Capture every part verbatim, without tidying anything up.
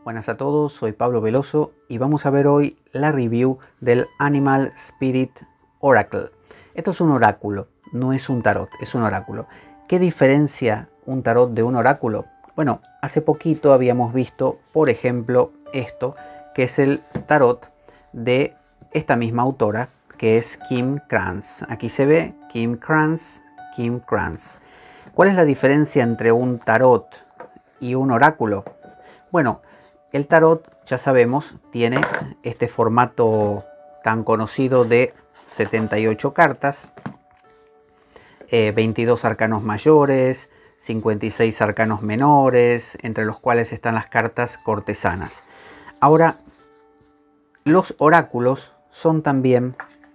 Buenas a todos, soy Pablo Veloso y vamos a ver hoy la review del Animal Spirit Oracle. Esto es un oráculo, no es un tarot, es un oráculo. ¿Qué diferencia un tarot de un oráculo? Bueno, hace poquito habíamos visto, por ejemplo, esto, que es el tarot de esta misma autora, que es Kim Krans. Aquí se ve Kim Krans, Kim Krans. ¿Cuál es la diferencia entre un tarot y un oráculo? Bueno, el tarot, ya sabemos, tiene este formato tan conocido de setenta y ocho cartas, eh, veintidós arcanos mayores, cincuenta y seis arcanos menores, entre los cuales están las cartas cortesanas. Ahora, los oráculos son también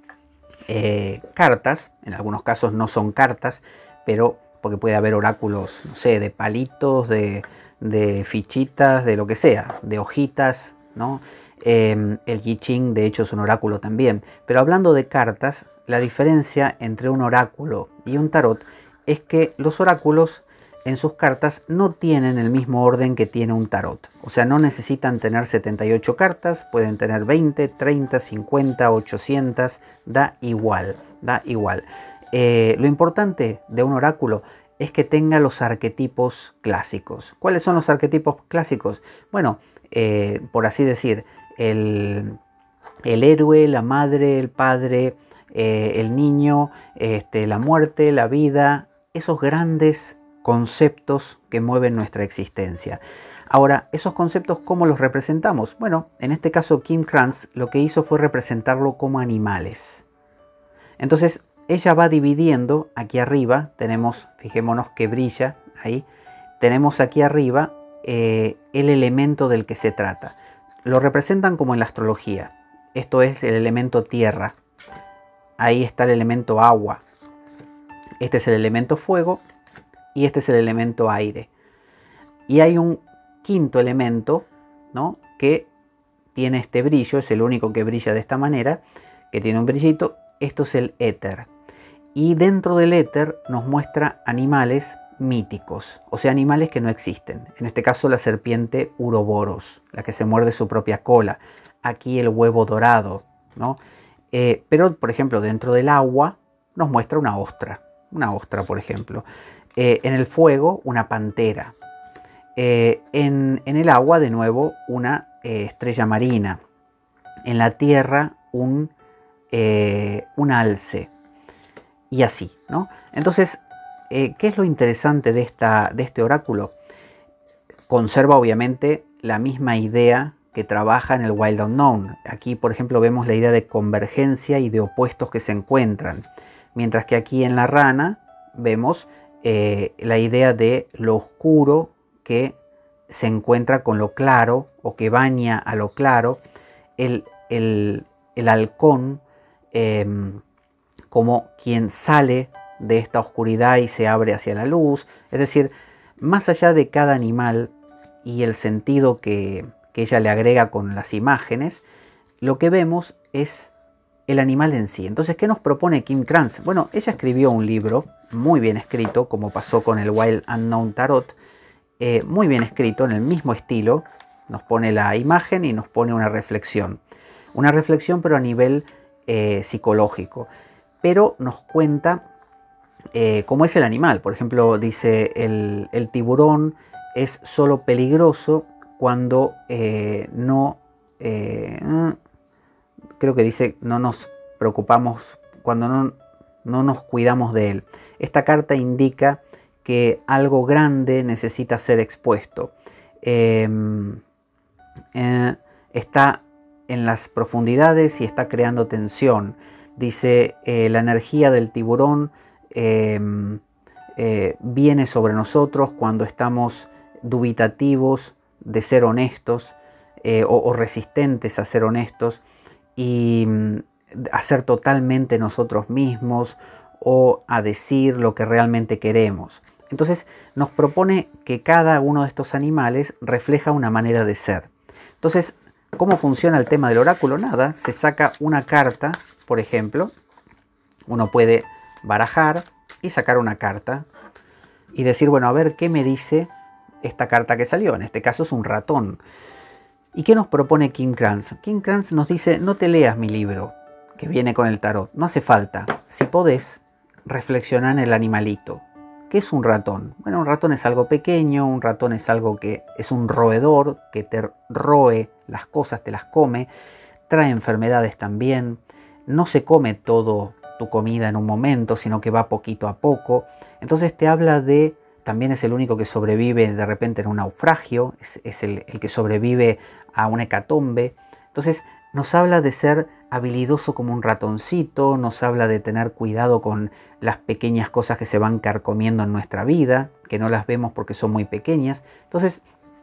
eh, cartas, en algunos casos no son cartas, pero porque puede haber oráculos, no sé, de palitos, de... de fichitas, de lo que sea, de hojitas, ¿no? Eh, el I Ching, de hecho, es un oráculo también. Pero hablando de cartas, la diferencia entre un oráculo y un tarot es que los oráculos en sus cartas no tienen el mismo orden que tiene un tarot. O sea, no necesitan tener setenta y ocho cartas, pueden tener veinte, treinta, cincuenta, ochocientas, da igual, da igual. Eh, lo importante de un oráculo es que tenga los arquetipos clásicos. ¿Cuáles son los arquetipos clásicos? Bueno, eh, por así decir, el, el héroe, la madre, el padre, eh, el niño, este, la muerte, la vida, esos grandes conceptos que mueven nuestra existencia. Ahora, esos conceptos, ¿cómo los representamos? Bueno, en este caso Kim Krans lo que hizo fue representarlo como animales. Entonces, ella va dividiendo, aquí arriba tenemos, fijémonos que brilla ahí, tenemos aquí arriba eh, el elemento del que se trata. Lo representan como en la astrología. Esto es el elemento tierra. Ahí está el elemento agua. Este es el elemento fuego y este es el elemento aire. Y hay un quinto elemento, ¿no?, que tiene este brillo, es el único que brilla de esta manera, que tiene un brillito. Esto es el éter. Y dentro del éter nos muestra animales míticos, o sea, animales que no existen. En este caso la serpiente Uroboros, la que se muerde su propia cola. Aquí el huevo dorado, ¿no? Eh, pero, por ejemplo, dentro del agua nos muestra una ostra. Una ostra, por ejemplo. Eh, en el fuego, una pantera. Eh, en, en el agua, de nuevo, una eh, estrella marina. En la tierra, un, eh, un alce. Y así, ¿no? Entonces, eh, ¿qué es lo interesante de, esta, de este oráculo? Conserva obviamente la misma idea que trabaja en el Wild Unknown. Aquí, por ejemplo, vemos la idea de convergencia y de opuestos que se encuentran. Mientras que aquí en la rana vemos eh, la idea de lo oscuro que se encuentra con lo claro o que baña a lo claro. El, el, el halcón eh, como quien sale de esta oscuridad y se abre hacia la luz. Es decir, más allá de cada animal y el sentido que, que ella le agrega con las imágenes, lo que vemos es el animal en sí. Entonces, ¿qué nos propone Kim Krans? Bueno, ella escribió un libro muy bien escrito, como pasó con el Wild Unknown Tarot, eh, muy bien escrito, en el mismo estilo. Nos pone la imagen y nos pone una reflexión. Una reflexión, pero a nivel eh, psicológico. Pero nos cuenta eh, cómo es el animal. Por ejemplo, dice el, el tiburón es solo peligroso cuando eh, no, eh, creo que dice, no nos preocupamos, cuando no, no nos cuidamos de él. Esta carta indica que algo grande necesita ser expuesto. Eh, eh, está en las profundidades y está creando tensión. Dice, eh, la energía del tiburón eh, eh, viene sobre nosotros cuando estamos dubitativos de ser honestos eh, o, o resistentes a ser honestos y mm, a ser totalmente nosotros mismos o a decir lo que realmente queremos. Entonces nos propone que cada uno de estos animales refleja una manera de ser. Entonces, ¿cómo funciona el tema del oráculo? Nada, se saca una carta. Por ejemplo, uno puede barajar y sacar una carta y decir, bueno, a ver qué me dice esta carta que salió. En este caso es un ratón. ¿Y qué nos propone Kim Krans? Kim Krans nos dice, no te leas mi libro, que viene con el tarot. No hace falta. Si podés, reflexionar en el animalito. ¿Qué es un ratón? Bueno, un ratón es algo pequeño, un ratón es algo que es un roedor, que te roe las cosas, te las come, trae enfermedades también, no se come todo tu comida en un momento, sino que va poquito a poco. Entonces te habla de, también es el único que sobrevive de repente en un naufragio, es, es el, el que sobrevive a una hecatombe. Entonces nos habla de ser habilidoso como un ratoncito, nos habla de tener cuidado con las pequeñas cosas que se van carcomiendo en nuestra vida, que no las vemos porque son muy pequeñas. Entonces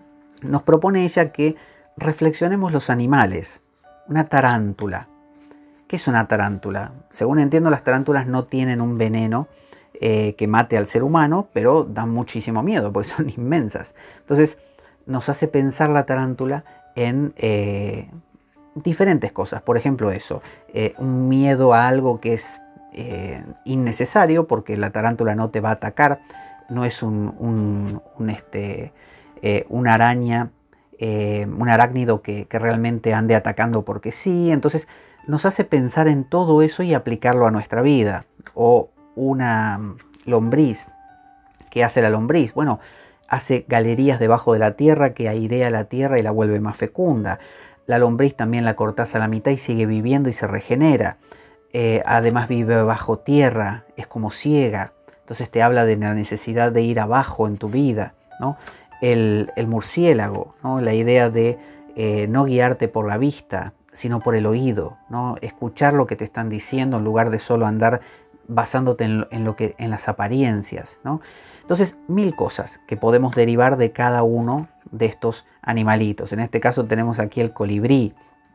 nos propone ella que reflexionemos los animales. Una tarántula. ¿Qué es una tarántula? Según entiendo, las tarántulas no tienen un veneno eh, que mate al ser humano, pero dan muchísimo miedo porque son inmensas. Entonces nos hace pensar la tarántula en eh, diferentes cosas. Por ejemplo eso, eh, un miedo a algo que es eh, innecesario porque la tarántula no te va a atacar. No es un, un, un, este, eh, una araña, eh, un arácnido que, que realmente ande atacando porque sí. Entonces nos hace pensar en todo eso y aplicarlo a nuestra vida. O una lombriz. ¿Qué hace la lombriz? Bueno, hace galerías debajo de la tierra que airea la tierra y la vuelve más fecunda. La lombriz también la cortás a la mitad y sigue viviendo y se regenera. Eh, además vive bajo tierra, es como ciega. Entonces te habla de la necesidad de ir abajo en tu vida, ¿no? El, el murciélago, ¿no? La idea de eh, no guiarte por la vista, sino por el oído, ¿no? Escuchar lo que te están diciendo en lugar de solo andar basándote en, en, lo que, en las apariencias, ¿no? Entonces, mil cosas que podemos derivar de cada uno de estos animalitos. En este caso tenemos aquí el colibrí,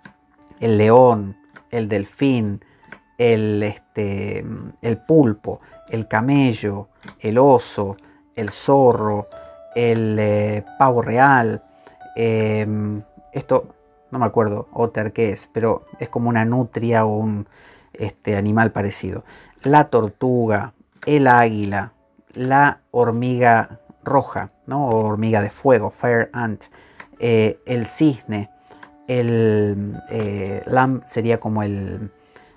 el león, el delfín, el, este, el pulpo, el camello, el oso, el zorro, el eh, pavo real. Eh, esto no me acuerdo, otter qué es, pero es como una nutria o un este, animal parecido. La tortuga, el águila, la hormiga roja, ¿no? O hormiga de fuego, fire ant, eh, el cisne, el eh, lamb sería como el,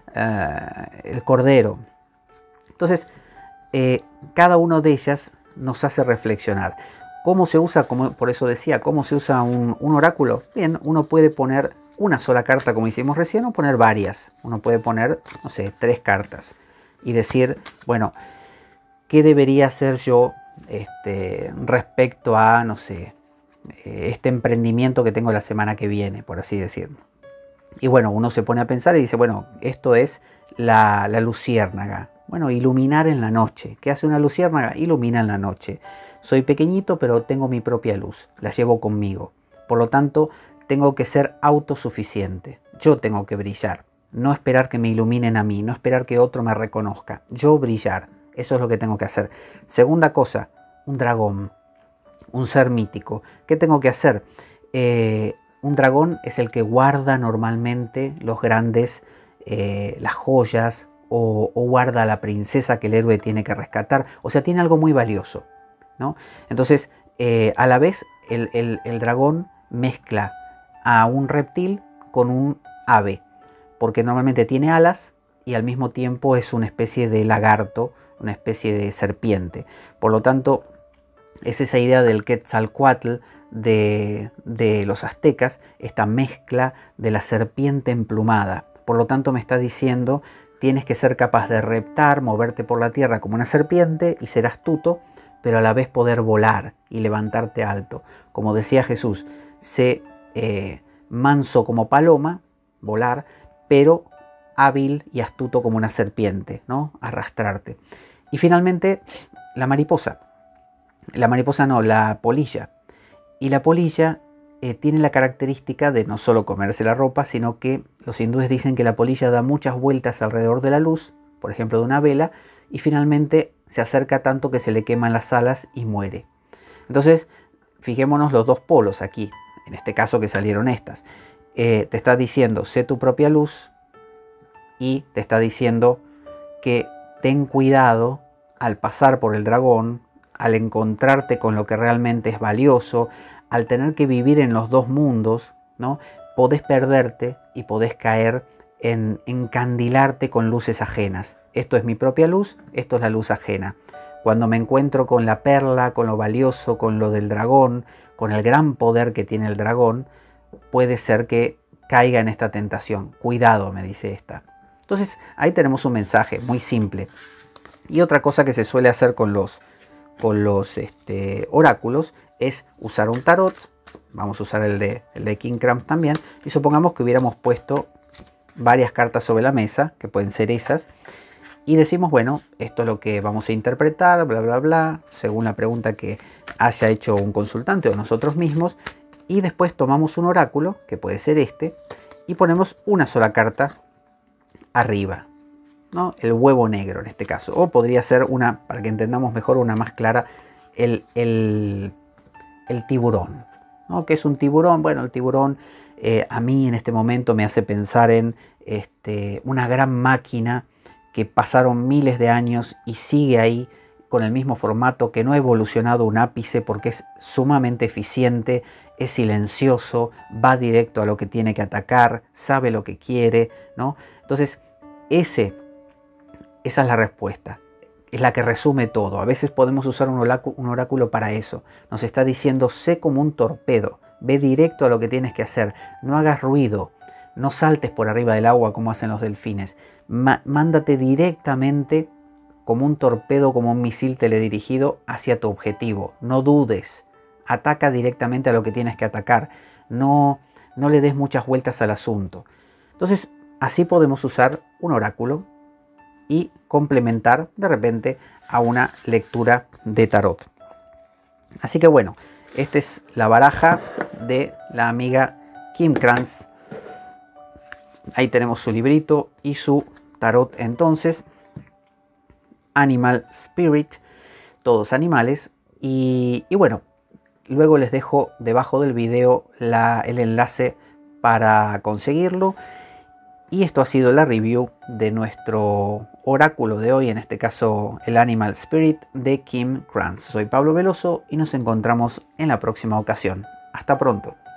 uh, el cordero. Entonces, eh, cada una de ellas nos hace reflexionar. ¿Cómo se usa? Como, por eso decía, ¿cómo se usa un, un oráculo? Bien, uno puede poner una sola carta como hicimos recién o poner varias. Uno puede poner, no sé, tres cartas y decir, bueno, ¿qué debería hacer yo este, respecto a, no sé, este emprendimiento que tengo la semana que viene, por así decirlo? Y bueno, uno se pone a pensar y dice, bueno, esto es la, la luciérnaga. Bueno, iluminar en la noche. ¿Qué hace una luciérnaga? Ilumina en la noche. Soy pequeñito, pero tengo mi propia luz. La llevo conmigo. Por lo tanto, tengo que ser autosuficiente. Yo tengo que brillar. No esperar que me iluminen a mí. No esperar que otro me reconozca. Yo brillar. Eso es lo que tengo que hacer. Segunda cosa, un dragón. Un ser mítico. ¿Qué tengo que hacer? Eh, un dragón es el que guarda normalmente los grandes, eh, las joyas, o, o guarda a la princesa que el héroe tiene que rescatar. O sea, tiene algo muy valioso, ¿no? Entonces, eh, a la vez, el, el, el dragón mezcla a un reptil con un ave, porque normalmente tiene alas y al mismo tiempo es una especie de lagarto, una especie de serpiente. Por lo tanto, es esa idea del Quetzalcóatl de, de los aztecas, esta mezcla de la serpiente emplumada. Por lo tanto, me está diciendo, tienes que ser capaz de reptar, moverte por la tierra como una serpiente y ser astuto, pero a la vez poder volar y levantarte alto. Como decía Jesús, sé eh, manso como paloma, volar, pero hábil y astuto como una serpiente, ¿no? Arrastrarte. Y finalmente, la mariposa. La mariposa no, la polilla. Y la polilla eh, tiene la característica de no solo comerse la ropa, sino que los hindúes dicen que la polilla da muchas vueltas alrededor de la luz, por ejemplo de una vela, y finalmente se acerca tanto que se le queman las alas y muere. Entonces, fijémonos los dos polos aquí, en este caso que salieron estas. Eh, te está diciendo, sé tu propia luz, y te está diciendo que ten cuidado al pasar por el dragón, al encontrarte con lo que realmente es valioso, al tener que vivir en los dos mundos, ¿no? Podés perderte y podés caer en encandilarte con luces ajenas. Esto es mi propia luz, esto es la luz ajena. Cuando me encuentro con la perla, con lo valioso, con lo del dragón, con el gran poder que tiene el dragón, puede ser que caiga en esta tentación. Cuidado, me dice esta. Entonces ahí tenemos un mensaje muy simple. Y otra cosa que se suele hacer con los, con los este, oráculos es usar un tarot. Vamos a usar el de, el de King Crumb también. Y supongamos que hubiéramos puesto varias cartas sobre la mesa, que pueden ser esas. Y decimos, bueno, esto es lo que vamos a interpretar, bla, bla, bla, según la pregunta que haya hecho un consultante o nosotros mismos. Y después tomamos un oráculo, que puede ser este, y ponemos una sola carta arriba, ¿no? El huevo negro en este caso. O podría ser una, para que entendamos mejor, una más clara, el, el, el tiburón, ¿no? ¿Qué es un tiburón? Bueno, el tiburón eh, a mí en este momento me hace pensar en este, una gran máquina que pasaron miles de años y sigue ahí con el mismo formato, que no ha evolucionado un ápice porque es sumamente eficiente, es silencioso, va directo a lo que tiene que atacar, sabe lo que quiere, ¿no? Entonces, ese, esa es la respuesta, es la que resume todo. A veces podemos usar un oráculo, un oráculo para eso. Nos está diciendo, sé como un torpedo, ve directo a lo que tienes que hacer, no hagas ruido, no saltes por arriba del agua como hacen los delfines. Ma- mándate directamente como un torpedo, como un misil teledirigido hacia tu objetivo. No dudes, ataca directamente a lo que tienes que atacar. No, no le des muchas vueltas al asunto. Entonces, así podemos usar un oráculo y complementar de repente a una lectura de tarot. Así que bueno, esta es la baraja de la amiga Kim Krans. Ahí tenemos su librito y su tarot entonces. Animal Spirit, todos animales. Y, y bueno, luego les dejo debajo del video la, el enlace para conseguirlo. Y esto ha sido la review de nuestro oráculo de hoy, en este caso el Animal Spirit de Kim Krans. Soy Pablo Veloso y nos encontramos en la próxima ocasión. Hasta pronto.